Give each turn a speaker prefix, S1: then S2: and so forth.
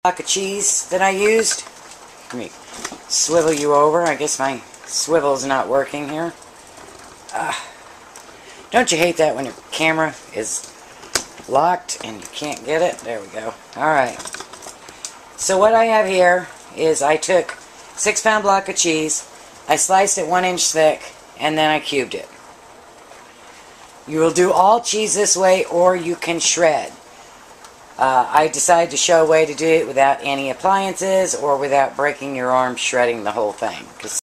S1: block of cheese that I used. Let me swivel you over. I guess my swivel's not working here. Don't you hate that when your camera is locked and you can't get it? There we go. Alright. So what I have here is I took 6-pound block of cheese, I sliced it 1 inch thick, and then I cubed it. You will do all cheese this way, or you can shred. I decided to show a way to do it without any appliances or without breaking your arm shredding the whole thing.